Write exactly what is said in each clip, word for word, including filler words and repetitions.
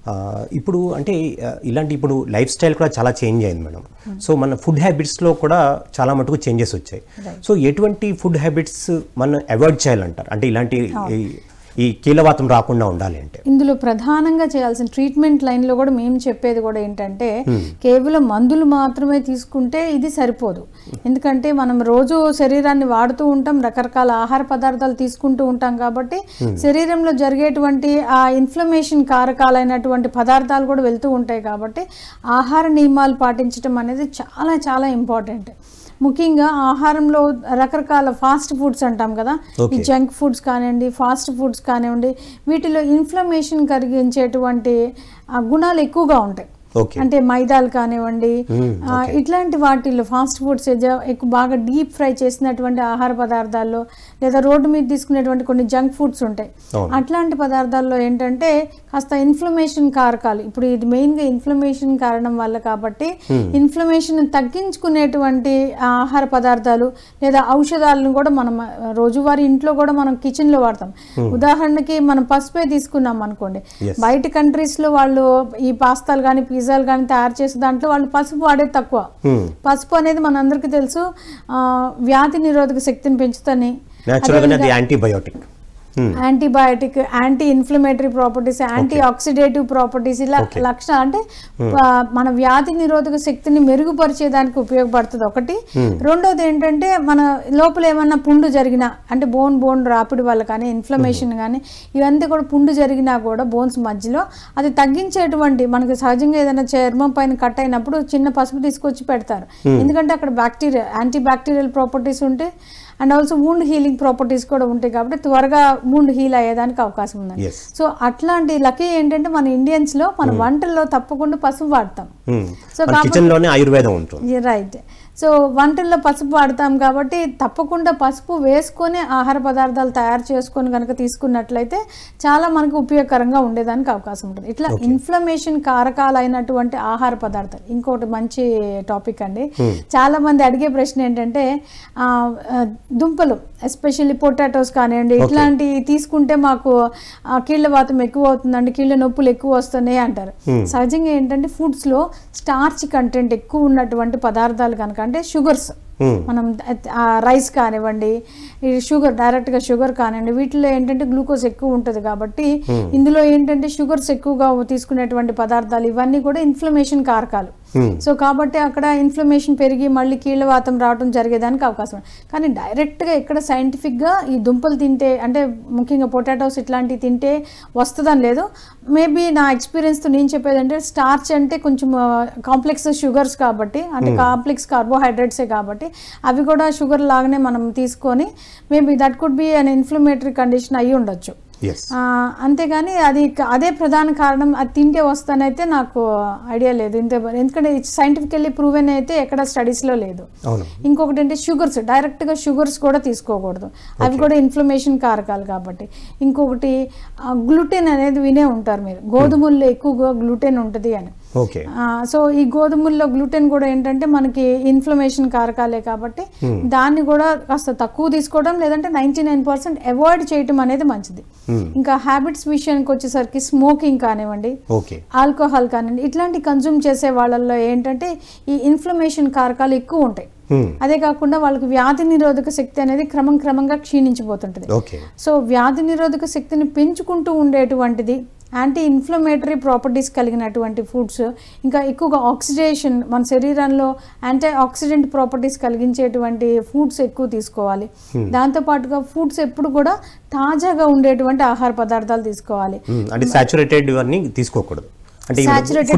ఇప్పుడు అంటే ఇలాంటి ఇప్పుడు లైఫ్ స్టైల్ కూడా చాలా చేంజ్ అయింది మేడం. సో మన ఫుడ్ హ్యాబిట్స్లో కూడా చాలా మటుకు చేంజెస్ వచ్చాయి. సో ఎటువంటి ఫుడ్ హ్యాబిట్స్ మనం అవాయిడ్ చేయాలంటారు? అంటే ఇలాంటి ఈ కీలవాతం రాకుండా ఉండాలి అంటే ఇందులో ప్రధానంగా చేయాల్సిన ట్రీట్మెంట్ లైన్లో కూడా మేము చెప్పేది కూడా ఏంటంటే కేవలం మందులు మాత్రమే తీసుకుంటే ఇది సరిపోదు. ఎందుకంటే మనం రోజు శరీరాన్ని వాడుతూ ఉంటాం, రకరకాల ఆహార పదార్థాలు తీసుకుంటూ ఉంటాం కాబట్టి శరీరంలో జరిగేటువంటి ఆ ఇన్ఫ్లమేషన్ కారకాలైనటువంటి పదార్థాలు కూడా వెళ్తూ ఉంటాయి. కాబట్టి ఆహార నియమాలు పాటించడం అనేది చాలా చాలా ఇంపార్టెంట్. ముఖ్యంగా ఆహారంలో రకరకాల ఫాస్ట్ ఫుడ్స్ అంటాం కదా, ఈ జంక్ ఫుడ్స్ కానివ్వండి, ఫాస్ట్ ఫుడ్స్ కానివ్వండి, వీటిలో ఇన్ఫ్లమేషన్ కలిగించేటువంటి గుణాలు ఎక్కువగా ఉంటాయి. అంటే మైదాలు కానివ్వండి, ఇట్లాంటి వాటిల్లో ఫాస్ట్ ఫుడ్స్ ఎక్కువ బాగా డీప్ ఫ్రై చేసినటువంటి ఆహార పదార్థాల్లో లేదా రోడ్డు మీద తీసుకునేటువంటి కొన్ని జంక్ ఫుడ్స్ ఉంటాయి. అట్లాంటి పదార్థాల్లో ఏంటంటే కాస్త ఇన్ఫ్లమేషన్ కారకాలు, ఇప్పుడు ఇది మెయిన్గా ఇన్ఫ్లమేషన్ కారణం వల్ల కాబట్టి ఇన్ఫ్లమేషన్ తగ్గించుకునేటువంటి ఆహార పదార్థాలు లేదా ఔషధాలను కూడా మనం రోజువారీ ఇంట్లో కూడా మనం కిచెన్లో వాడతాం. ఉదాహరణకి మనం పసుపే తీసుకున్నాం అనుకోండి, బయట కంట్రీస్లో వాళ్ళు ఈ పాస్తాలు కానీ పిజ్జాలు కానీ తయారు చేసే దాంట్లో వాళ్ళు పసుపు వాడేది తక్కువ. పసుపు అనేది మనందరికీ తెలుసు వ్యాధి నిరోధక శక్తిని పెంచుతుంది, antibiotic antibiotic, anti inflammatory properties, anti oxidative properties, ఇలా లక్షణాలు అంటే మన వ్యాధి నిరోధక శక్తిని మెరుగుపరిచేదానికి ఉపయోగపడుతుంది ఒకటి. రెండోది ఏంటంటే మన లోపల ఏమన్నా పుండు జరిగినా అంటే బోన్ బోన్ రాపిడి వల్ల కానీ ఇన్ఫ్లమేషన్ కానీ ఇవంతా కూడా పుండు జరిగినా కూడా బోన్స్ మధ్యలో అది తగ్గించేటువంటి, మనకు సహజంగా ఏదైనా చర్మం పైన కట్ అయినప్పుడు చిన్న పసుపు తీసుకొచ్చి పెడతారు. ఎందుకంటే అక్కడ బ్యాక్టీరియా యాంటీ బ్యాక్టీరియల్ ప్రాపర్టీస్ ఉంటే and also wound healing properties కూడా ఉంటాయి కాబట్టి త్వరగా వూండ్ హీల్ అయ్యేదానికి అవకాశం ఉంది. సో అట్లాంటి లక్కీ ఏంటంటే మన ఇండియన్స్ లో మన వంటల్లో తప్పకుండా పసుపు వాడతాం. సో కిచెన్లోనే ఆయుర్వేదం ఉంటుంది, రైట్. సో వంటల్లో పసుపు వాడతాం కాబట్టి తప్పకుండా పసుపు వేసుకొని ఆహార పదార్థాలు తయారు చేసుకొని కనుక తీసుకున్నట్లయితే చాలా మనకు ఉపయోగకరంగా ఉండేదానికి అవకాశం ఉంటుంది. ఇట్లా ఇన్ఫ్లమేషన్ కారకాలైనటువంటి ఆహార పదార్థాలు ఇంకోటి మంచి టాపిక్ అండి. చాలా మంది అడిగే ప్రశ్న ఏంటంటే దుంపలు ఎస్పెషల్లీ పొటాటోస్ కానివ్వండి ఇట్లాంటివి తీసుకుంటే మాకు కీళ్ళ వాతం ఎక్కువ అవుతుందండి, కీళ్ళ నొప్పులు ఎక్కువ వస్తున్నాయి అంటారు. సహజంగా ఏంటంటే ఫుడ్స్ లో స్టార్చ్ కంటెంట్ ఎక్కువ ఉన్నటువంటి పదార్థాలు కనుక అంటే షుగర్స్, మనం రైస్ కానివ్వండి, ఈ షుగర్ డైరెక్ట్గా షుగర్ కానివ్వండి, వీటిలో ఏంటంటే గ్లూకోజ్ ఎక్కువ ఉంటుంది కాబట్టి ఇందులో ఏంటంటే షుగర్స్ ఎక్కువగా తీసుకునేటువంటి పదార్థాలు ఇవన్నీ కూడా ఇన్ఫ్లమేషన్ కారకాలు. సో కాబట్టి అక్కడ ఇన్ఫ్లమేషన్ పెరిగి మళ్ళీ కీళ్ళవాతం రావడం జరిగేదానికి అవకాశం. కానీ డైరెక్ట్గా ఎక్కడ సైంటిఫిక్గా ఈ దుంపలు తింటే అంటే ముఖ్యంగా పొటాటోస్ ఇట్లాంటివి తింటే వస్తుందని లేదు. మేబీ నా ఎక్స్పీరియన్స్తో నేను చెప్పేది అంటే స్టార్చ్ అంటే కొంచెం కాంప్లెక్స్ షుగర్స్ కాబట్టి అంటే కాంప్లెక్స్ కార్బోహైడ్రేట్సే కాబట్టి అవి కూడా షుగర్ లాగానే మనం తీసుకొని maybe that could be an inflammatory condition అయ్యి ఉండొచ్చు. అంతేగాని అది అదే ప్రధాన కారణం అది తింటే వస్తానైతే నాకు ఐడియా లేదు. ఇంతే, ఎందుకంటే సైంటిఫికల్లీ ప్రూవెన్ అయితే ఎక్కడ స్టడీస్లో లేదు. ఇంకొకటి అంటే షుగర్స్, డైరెక్ట్గా షుగర్స్ కూడా తీసుకోకూడదు, అవి కూడా ఇన్ఫ్లమేషన్ కారకాలు కాబట్టి. ఇంకొకటి గ్లూటెన్ అనేది వినే ఉంటారు మీరు, గోధుమల్లో ఎక్కువగా గ్లూటెన్ ఉంటుంది అని. సో ఈ గోధుమల్లో గ్లూటెన్ కూడా ఏంటంటే మనకి ఇన్ఫ్లమేషన్ కారకాలే కాబట్టి దాన్ని కూడా కాస్త తక్కువ తీసుకోవడం లేదంటే నైన్టీ నైన్ పర్సెంట్ అవాయిడ్ చేయటం అనేది మంచిది. ఇంకా హ్యాబిట్స్ విషయానికి వచ్చేసరికి స్మోకింగ్ కానివ్వండి, ఆల్కహాల్ కానివ్వండి, ఇట్లాంటి కన్జ్యూమ్ చేసే వాళ్ళల్లో ఏంటంటే ఈ ఇన్ఫ్లమేషన్ కారకాలు ఎక్కువ ఉంటాయి. అదే కాకుండా వాళ్ళకి వ్యాధి నిరోధక శక్తి అనేది క్రమం క్రమంగా క్షీణించిపోతుంటది. సో వ్యాధి నిరోధక శక్తిని పెంచుకుంటూ ఉండేటువంటిది యాంటీ ఇన్ఫ్లమేటరీ ప్రాపర్టీస్ కలిగినటువంటి ఫుడ్స్, ఇంకా ఎక్కువగా ఆక్సిడేషన్ మన శరీరంలో యాంటీ ఆక్సిడెంట్ ప్రాపర్టీస్ కలిగించేటువంటి ఫుడ్స్ ఎక్కువ తీసుకోవాలి. దాంతోపాటుగా ఫుడ్స్ ఎప్పుడు కూడా తాజాగా ఉండేటువంటి ఆహార పదార్థాలు తీసుకోవాలి. అంటే సాచురేటెడ్ ఇవన్నీ తీసుకోకూడదు, సాచురేటెడ్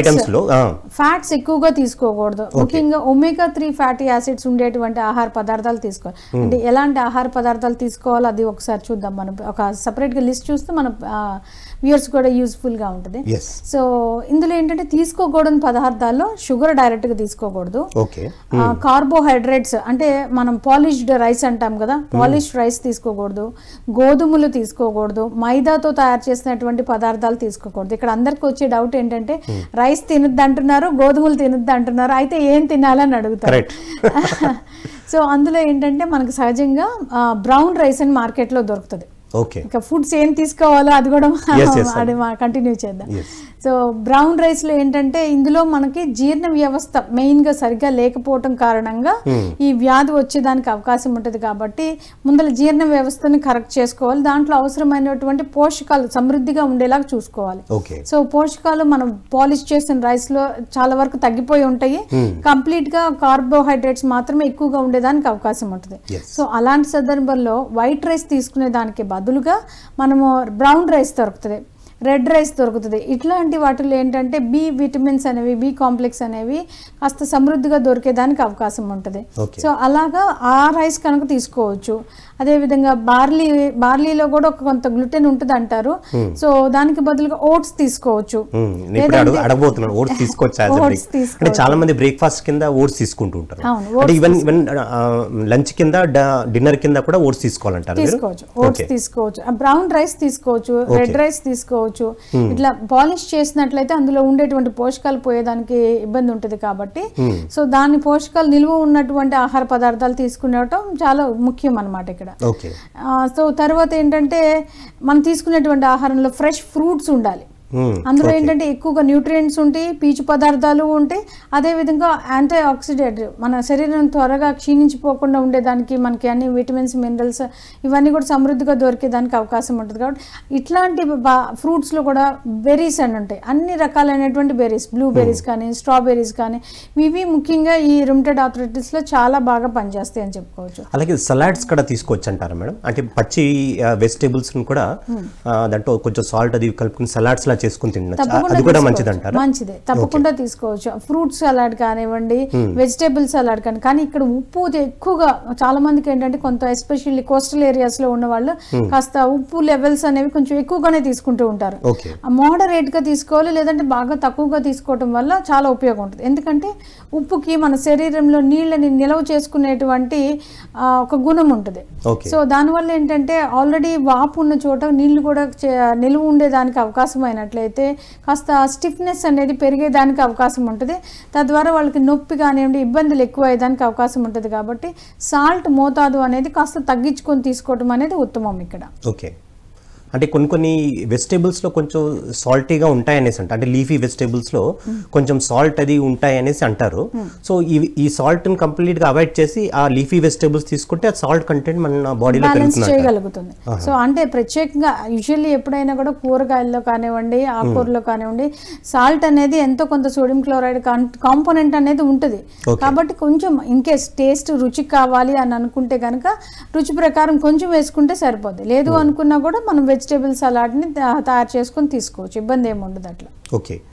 ఫ్యాట్స్ ఎక్కువగా తీసుకోకూడదు. ముఖ్యంగా ఒమేగా త్రీ ఫ్యాటీ యాసిడ్స్ ఉండేటువంటి ఆహార పదార్థాలు తీసుకోవాలి. అంటే ఎలాంటి ఆహార పదార్థాలు తీసుకోవాలో అది ఒకసారి చూద్దాం. మనం ఒక సపరేట్గా లిస్ట్ చూస్తే మన వ్యూవర్స్ కూడా యూస్ఫుల్గా ఉంటుంది. సో ఇందులో ఏంటంటే తీసుకోకూడని పదార్థాల్లో షుగర్ డైరెక్ట్గా తీసుకోకూడదు, కార్బోహైడ్రేట్స్ అంటే మనం పాలిష్డ్ రైస్ అంటాం కదా, పాలిష్డ్ రైస్ తీసుకోకూడదు, గోధుమలు తీసుకోకూడదు, మైదాతో తయారు చేసినటువంటి పదార్థాలు తీసుకోకూడదు. ఇక్కడ అందరికి వచ్చే డౌట్ ఏంటంటే రైస్ తినద్దు అంటున్నారు, గోధుమలు తినద్దు అంటున్నారు, అయితే ఏం తినాలని అడుగుతారు. సో అందులో ఏంటంటే మనకు సహజంగా బ్రౌన్ రైస్ అని మార్కెట్లో దొరుకుతుంది. ఓకే ఇంకా ఫుడ్స్ ఏం తీసుకోవాలో అది కూడా అది కంటిన్యూ చేద్దాం. సో బ్రౌన్ రైస్ లో ఏంటంటే ఇందులో మనకి జీర్ణ వ్యవస్థ మెయిన్ గా సరిగ్గా లేకపోవటం కారణంగా ఈ వ్యాధి వచ్చేదానికి అవకాశం ఉంటుంది. కాబట్టి ముందర జీర్ణ వ్యవస్థని కరెక్ట్ చేసుకోవాలి. దాంట్లో అవసరమైనటువంటి పోషకాలు సమృద్ధిగా ఉండేలాగా చూసుకోవాలి. సో పోషకాలు మనం పాలిష్ చేసిన రైస్ లో చాలా వరకు తగ్గిపోయి ఉంటాయి. కంప్లీట్ గా కార్బోహైడ్రేట్స్ మాత్రమే ఎక్కువగా ఉండేదానికి అవకాశం ఉంటుంది. సో అలాంటి సందర్భంలో వైట్ రైస్ తీసుకునే దానికి బదులుగా మనము బ్రౌన్ రైస్ దొరుకుతుంది, రెడ్ రైస్ దొరుకుతుంది. ఇట్లాంటి వాటిలో ఏంటంటే బి విటమిన్స్ అనేవి, బి కాంప్లెక్స్ అనేవి కాస్త సమృద్ధిగా దొరికేదానికి అవకాశం ఉంటుంది. సో అలాగా ఆ రైస్ కనుక తీసుకోవచ్చు. అదేవిధంగా బార్లీ బార్లీలో కూడా ఒక కొంత గ్లూటెన్ ఉంటుంది అంటారు. సో దానికి బదులుగా ఓట్స్ తీసుకోవచ్చు. చాలా మంది బ్రేక్ఫాస్ట్ కింద ఓట్స్ తీసుకుంటూ ఉంటారు. ఈవెన్ ఈవెన్ లంచ్ కింద డిన్నర్ కింద కూడా ఓట్స్ తీసుకోవాలంటారు. తీసుకోవచ్చు, ఓట్స్ తీసుకోవచ్చు, బ్రౌన్ రైస్ తీసుకోవచ్చు, రెడ్ రైస్ తీసుకోవచ్చు. ఇట్లా పాలిష్ చేసినట్లయితే అందులో ఉండేటువంటి పోషకాలు పోయేదానికి ఇబ్బంది ఉంటుంది. కాబట్టి సో దాని పోషకాలు నిల్వ ఉన్నటువంటి ఆహార పదార్థాలు తీసుకునేటం చాలా ముఖ్యం అన్నమాట ఇక్కడ. సో తర్వాత ఏంటంటే మనం తీసుకునేటువంటి ఆహారంలో ఫ్రెష్ ఫ్రూట్స్ ఉండాలి. అందులో ఏంటంటే ఎక్కువగా న్యూట్రియంట్స్ ఉంటాయి, పీచు పదార్థాలు ఉంటాయి. అదేవిధంగా యాంటీ ఆక్సిడెంట్ మన శరీరం త్వరగా క్షీణించిపోకుండా ఉండేదానికి మనకి అన్ని విటమిన్స్, మినరల్స్ ఇవన్నీ కూడా సమృద్ధిగా దొరికేదానికి అవకాశం ఉంటుంది. కాబట్టి ఇట్లాంటి ఫ్రూట్స్లో కూడా బెర్రీస్ అని ఉంటాయి, అన్ని రకాలైనటువంటి బెర్రీస్, బ్లూబెర్రీస్ కానీ స్ట్రాబెర్రీస్ కానీ ఇవి ముఖ్యంగా ఈ రుమటైడ్ ఆర్థరైటిస్లో చాలా బాగా పనిచేస్తాయి అని చెప్పుకోవచ్చు. అలాగే సలాడ్స్ కూడా తీసుకోవచ్చు అంటారా మేడం? అంటే పచ్చి వెజిటేబుల్స్ కూడా దాంట్లో కొంచెం సాల్ట్ అది కలుపుకుని సలాడ్స్ లా చేసుకుని తినచ్చు, అది కూడా మంచిది అంటారా? మంచిదే, తప్పకుండా తీసుకోవచ్చు. ఫ్రూట్ సలాడ్ కానివ్వండి, వెజిటేబుల్ సలాడ్ కానీ. కానీ ఇక్కడ ఉప్పు ఎక్కువగా చాలా మందికి ఏంటంటే కొంత ఎస్పెషల్లీ కోస్టల్ ఏరియాస్ లో ఉన్న వాళ్ళు కాస్త ఉప్పు లెవెల్స్ అనేవి కొంచెం ఎక్కువగానే తీసుకుంటూ ఉంటారు. మోడరేట్ గా తీసుకోవాలి, లేదంటే బాగా తక్కువగా తీసుకోవడం వల్ల చాలా ఉపయోగం ఉంటుంది. ఎందుకంటే ఉప్పుకి మన శరీరంలో నీళ్ళని నిల్వ చేసుకునేటువంటి ఒక గుణం ఉంటుంది. సో దానివల్ల ఏంటంటే ఆల్రెడీ వాపు ఉన్న చోట నీళ్లు కూడా నిల్వ ఉండేదానికి అవకాశం అయినట్లయితే కాస్త స్టిఫ్నెస్ అనేది పెరిగేదానికి అవకాశం ఉంటుంది. తద్వారా వాళ్ళకి నొప్పి కానివ్వండి, ఇబ్బందులు ఎక్కువ అయ్యేదానికి అవకాశం ఉంటుంది. కాబట్టి సాల్ట్ మోతాదు అనేది కాస్త తగ్గించుకొని తీసుకోవడం అనేది ఉత్తమం ఇక్కడ. ఓకే, అంటే కొన్ని కొన్ని వెజిటేబుల్స్లో కొంచెం సాల్టీగా ఉంటాయనేసి అంట, అంటే లీఫీ వెజిటేబుల్స్లో కొంచెం సాల్ట్ అది ఉంటాయనేసి అంటారు. సో ఈ ఈ సాల్ట్ని కంప్లీట్గా అవాయిడ్ చేసి ఆ లీఫీ వెజిటేబుల్స్ తీసుకుంటే ఆ సాల్ట్ కంటెంట్ మన బాడీలో చేయగలుగుతుంది. సో అంటే ప్రత్యేకంగా యూజువల్లీ ఎప్పుడైనా కూడా కూరగాయల్లో కానివ్వండి, ఆకుకూరలో కానివ్వండి, సాల్ట్ అనేది ఎంతో కొంత సోడియం క్లోరైడ్ కాంపోనెంట్ అనేది ఉంటుంది. కాబట్టి కొంచెం ఇన్కేస్ టేస్ట్ రుచి కావాలి అని అనుకుంటే కనుక రుచి ప్రకారం కొంచెం వేసుకుంటే సరిపోద్ది. లేదు అనుకున్నా కూడా మనం వెజిటేబుల్ సలాడ్ని తయారు చేసుకొని తీసుకోవచ్చు, ఇబ్బంది ఏమి ఉండదు అట్లా. ఓకే.